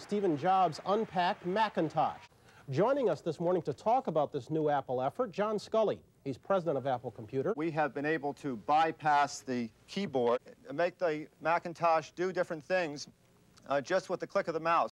Stephen Jobs unpacked Macintosh. Joining us this morning to talk about this new Apple effort, John Sculley. He's president of Apple Computer. We have been able to bypass the keyboard and make the Macintosh do different things just with the click of the mouse.